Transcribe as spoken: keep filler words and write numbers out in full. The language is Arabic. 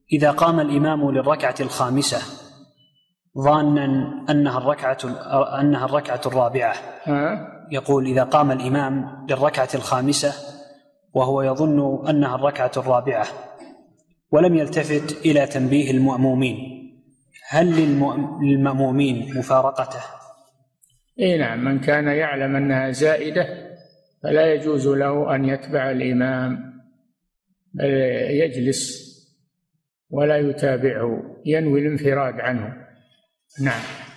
إذا قام الإمام للركعة الخامسة ظانا أنها الركعة أنها الركعة الرابعة، يقول إذا قام الإمام للركعة الخامسة وهو يظن أنها الركعة الرابعة ولم يلتفت إلى تنبيه المأمومين، هل للمأمومين مفارقته؟ إيه نعم، من كان يعلم أنها زائدة فلا يجوز له أن يتبع الإمام، بل يجلس ولا يتابعه، ينوي الانفراد عنه. نعم.